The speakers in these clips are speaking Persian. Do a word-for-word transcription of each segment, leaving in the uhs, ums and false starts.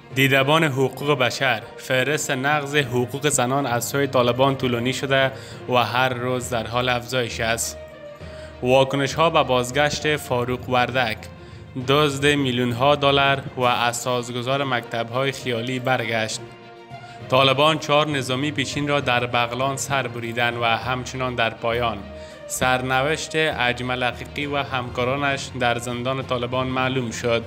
دیدبان حقوق بشر، فهرست نقض حقوق زنان از سوی طالبان طولانی شده و هر روز در حال افزایش است. واکنش ها به بازگشت فاروق وردک، دزد میلیون ها دلار و اساسگزار مکتب های خیالی برگشت. طالبان چهار نظامی پیشین را در بغلان سر بریدند و همچنان در پایان. سرنوشت اجمل حقیقی و همکارانش در زندان طالبان معلوم شد.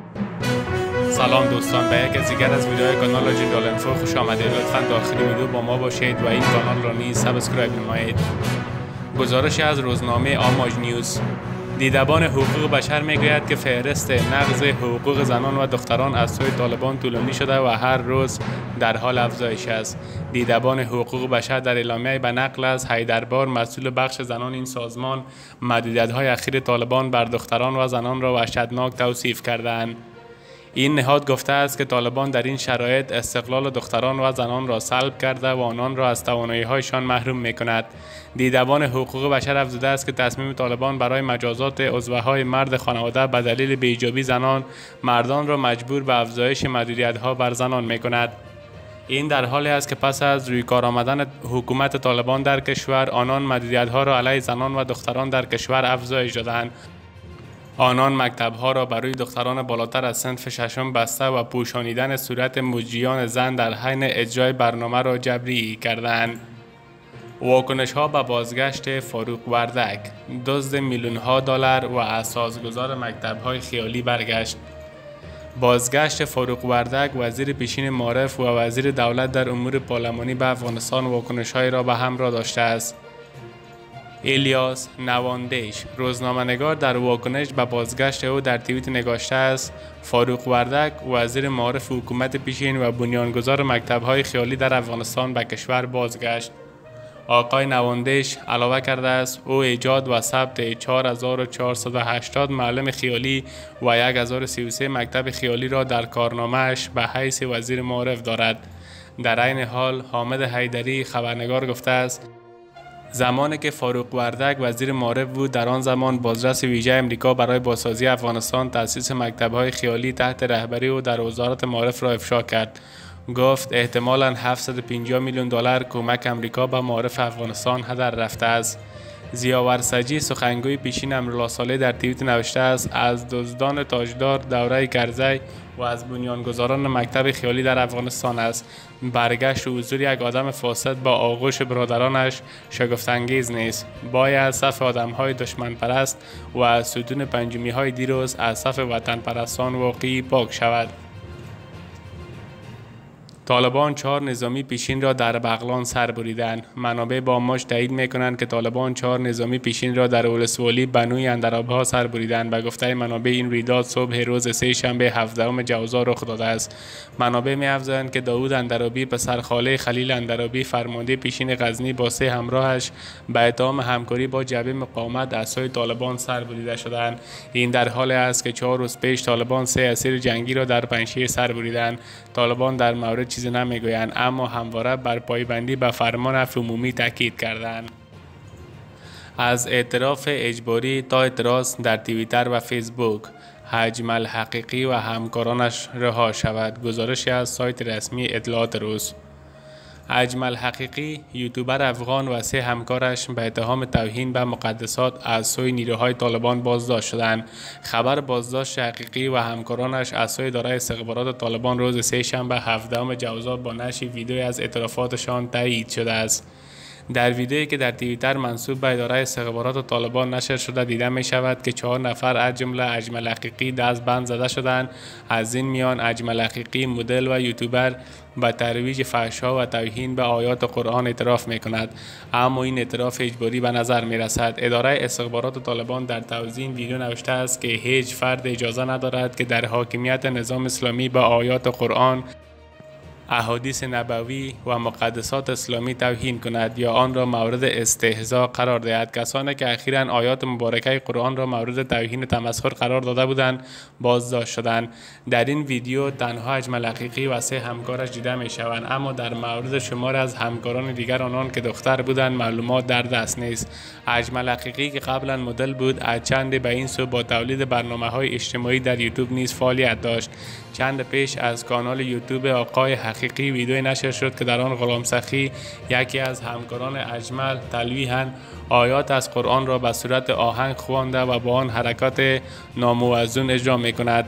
سلام دوستان، به یک از دیگر از ویدیوهای کانال جندال انفو خوش آمدید. لطفا داخل ویدیو با ما باشید و این کانال را نیز سابسکرایب نمایید. گزارش از روزنامه آماج نیوز. دیدبان حقوق بشر میگوید که فهرست نقض حقوق زنان و دختران از سوی طالبان طولانی شده و هر روز در حال افزایش است. دیدبان حقوق بشر در اعلامیه به نقل از حیدربار، مسئول بخش زنان این سازمان، محدودیت‌های اخیر طالبان بر دختران و زنان را وحشتناک توصیف کردند. این نهاد گفته است که طالبان در این شرایط استقلال دختران و زنان را سلب کرده و آنان را از توانایی‌هایشان محروم می‌کند. دیدبان حقوق بشر افزوده است که تصمیم طالبان برای مجازات عضوهای مرد خانواده به دلیل بی‌ایجابی زنان، مردان را مجبور به افزایش محدودیت‌ها بر زنان می‌کند. این در حالی است که پس از روی کار آمدن حکومت طالبان در کشور، آنان محدودیت‌ها را علیه زنان و دختران در کشور افزایش دادند. آنان مکتب‌ها را برای دختران بالاتر از صنف ششم بسته و پوشانیدن صورت مجریان زن در حین اجرای برنامه را جبری کردند. واکنش‌ها به بازگشت فاروق وردک، دزد میلیون‌ها دلار و اساسگزار مکتب‌های خیالی برگشت. بازگشت فاروق وردک، وزیر پیشین معارف و وزیر دولت در امور پارلمانی به افغانستان، واکنش‌های را به همراه داشته است. الیاس نواندیش، روزنامه‌نگار، در واکنش به بازگشت او در توییت نگاشته است: فاروق وردک، وزیر معارف حکومت پیشین و بنیانگذار مکتب‌های خیالی در افغانستان، به کشور بازگشت. آقای نواندیش علاوه کرده است او ایجاد و ثبت چهار هزار و چهارصد و هشتاد معلم خیالی و هزار و سی و سه مکتب خیالی را در کارنامه‌اش به حیث وزیر معارف دارد. در عین حال حامد حیدری، خبرنگار، گفته است زمانی که فاروق وردک وزیر معارف بود، در آن زمان بازرس ویژه امریکا برای بازسازی افغانستان تأسیس مکتب‌های خیالی تحت رهبری او در وزارت معارف را افشا کرد. گفت احتمالاً هفتصد و پنجاه میلیون دلار کمک امریکا به معارف افغانستان هدر رفته است. ضیا ورسجی، سخنگوی پیشین امرالله صالح، در توییت نوشته است از دزدان تاجدار دوره کرزی و از بنیانگذاران مکتب خیالی در افغانستان است. برگشت و حضور یک آدم فاسد با آغوش برادرانش شگفت‌انگیز نیست. باید صف آدم‌های دشمن پرست و ستون پنجمی‌های دیروز از صف وطن پرستان واقعی پاک شود. طالبان چهار نظامی پیشین را در بغلان سر بریدند. منابع با آماج تایید می‌کنند که طالبان چهار نظامی پیشین را در ولسوالی بنوی اندرآبها سر بریدند. به گفته منابع این رویداد صبح روز سه شنبه هفدهم جوزا رخ داده است. منابع می‌افزایند که داوود اندرابی، پسرخاله خلیل اندرابی، فرمانده پیشین غزنی، با سه همراهش به اتهام همکاری با جبهه مقاومت از سوی طالبان سر بریده شدند. این در حالی است که چهار روز پیش طالبان سه اسیر جنگی را در پنجشیر سر بریدند. طالبان در مورد چیزی نمیگویند، اما همواره بر پایبندی به فرمان عفو عمومی تاکید کردند. از اعتراف اجباری تا اعتراض در توییتر و فیسبوک، اجمل حقیقی و همکارانش رها شود. گزارش از سایت رسمی اطلاعات روز. اجمل حقیقی، یوتیوبر افغان، و سه همکارش به اتهام توهین به مقدسات از سوی نیروهای طالبان بازداشت شدند. خبر بازداشت حقیقی و همکارانش از سوی اداره استخبارات طالبان روز سه شنبه هفدهم جوزا با نشر ویدیویی از اعترافاتشان تایید شده است. در ویدیویی که در توییتر منسوب به اداره استخبارات طالبان نشر شده دیده می شود که چهار نفر از جمله اجمل حقیقی دست بند زده شدند. از این میان اجمل حقیقی، مدل و یوتیوبر، به ترویج فحش‌ها و توهین به آیات قرآن اعتراف می کند، اما این اعتراف اجباری به نظر می رسد. اداره استخبارات طالبان در توضیح این ویدیو نوشته است که هیچ فرد اجازه ندارد که در حاکمیت نظام اسلامی به آیات قرآن احادیث نبوی و مقدسات اسلامی توهین کند یا آن را مورد استهزاء قرار دهد. کسانی که اخیراً آیات مبارکه قرآن را مورد توهین و تمسخر قرار داده بودند بازداشت شدند. در این ویدیو تنها اجمل حقیقی و سه همکارش دیده می شوند، اما در مورد شمار از همکاران دیگر آنان که دختر بودند معلومات در دست نیست. اجمل حقیقی که قبلا مدل بود، از چند به این سو با تولید برنامه‌های اجتماعی در یوتیوب نیز فعالیت داشت. چند پیش از کانال یوتیوب آقای حقیقی ویدیوی نشر شد که در آن غلام سخی، یکی از همکاران اجمل، تلویحاً آیات از قرآن را به صورت آهنگ خوانده و با آن حرکات ناموزون اجرا می کند.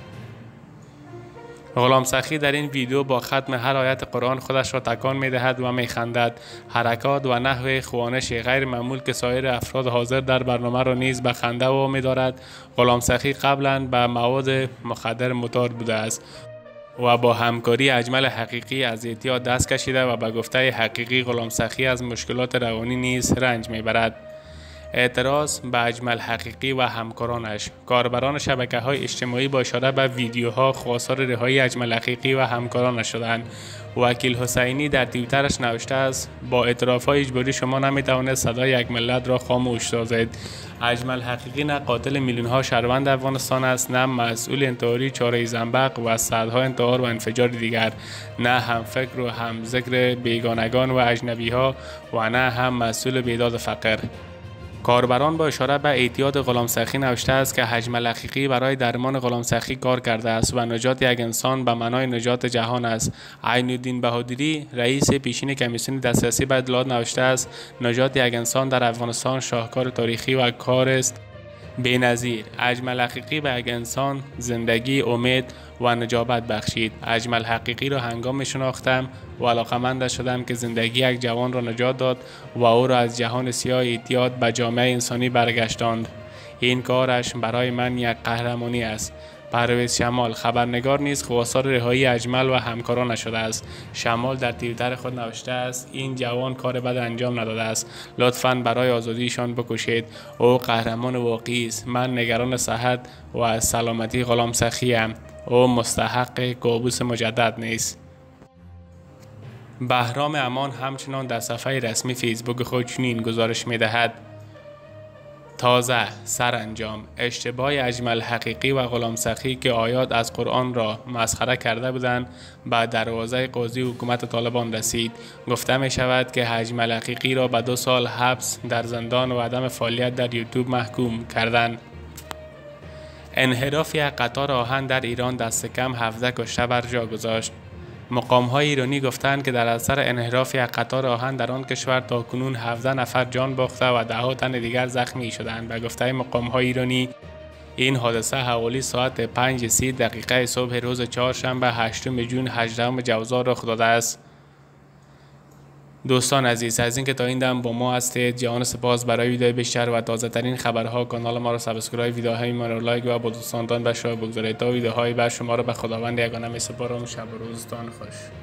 غلام سخی در این ویدیو با ختم هر آیت قرآن خودش را تکان می دهد و می خندد. حرکات و نحو خوانش غیر معمول که سایر افراد حاضر در برنامه را نیز به خنده وامی دارد. غلام سخی قبلا به مواد مخدر معتاد بوده است و با همکاری اجمل حقیقی از اعتیاد دست کشیده و به گفته حقیقی غلام سخی از مشکلات روانی نیز رنج می برد. اعتراض به اجمل حقیقی و همکارانش. کاربران شبکه‌های اجتماعی با اشاره به ویدیوها خواستار رهایی اجمل حقیقی و همکارانش شدند. وکیل حسینی در توییترش نوشته است: با اعتراف‌های اجباری شما نمی‌توانید صدای یک ملت را خاموش سازید. اجمل حقیقی نه قاتل میلیون‌ها شهروند افغانستان است، نه مسئول انتحاری چاره زنبق و صدها انتحار و انفجار دیگر، نه هم فکر و هم ذکر بیگانگان و اجنبی‌ها و نه هم مسئول بیداد فقر. کاربران با اشاره به اعتیاد غلام سخی نوشته است که اجمل حقیقی برای درمان غلام سخی کار کرده است و نجات یک انسان به معنای نجات جهان است. عین الدین بهادری، رئیس پیشین کمیسیون دسترسی به اطلاعات نوشته است: نجات یک انسان در افغانستان شاهکار تاریخی و کار است بی‌نظیر. اجمل حقیقی به یک انسان زندگی، امید و نجابت بخشید. اجمل حقیقی را هنگام شناختم و علاقمند شدم که زندگی یک جوان را نجات داد و او را از جهان سیاه اعتیاد به جامعه انسانی برگشتاند. این کارش برای من یک قهرمانی است. پرویز شمال، خبرنگار نیز خواستار رهایی اجمل و همکاران شده است. شمال در توییتر خود نوشته است: این جوان کار بد انجام نداده است، لطفاً برای آزادیشان بکوشید. او قهرمان واقعی است. من نگران صحت و سلامتی غلام سخی ام. او مستحق کابوس مجدد نیست. بهرام امان همچنان در صفحه رسمی فیسبوک خود چنین گزارش می دهد: تازه سرانجام اشتباه اجمل حقیقی و غلام سخی که آیات از قرآن را مسخره کرده بودند به دروازه قاضی حکومت طالبان رسید. گفته می شود که اجمل حقیقی را به دو سال حبس در زندان و عدم فعالیت در یوتیوب محکوم کردند. انحراف یک قطار آهن در ایران دست کم هفده کشته بر جا گذاشت. مقام‌های ایرانی گفتند که در اثر انحراف یک قطار آهن در آن کشور تاکنون هفده نفر جان باخته و ده‌ها تن دیگر زخمی شدند. به گفته مقام‌های ایرانی، این حادثه حوالی ساعت پنج و سی دقیقه صبح روز چهارشنبه هشتم ژوئن هجدهم جوزا رخ داده است. دوستان عزیز، از اینکه تا این دم با ما هستید جهان سپاس. برای ویدیو بیشتر و تازه ترین خبرها کانال ما را سابسکرایب، ویدیوهای ما را لایک و با دوستانتان به اشتراک بگذارید. تا ویدیوهای بعد شما را به خداوند یگانه می سپارم. شب و روزتان خوش.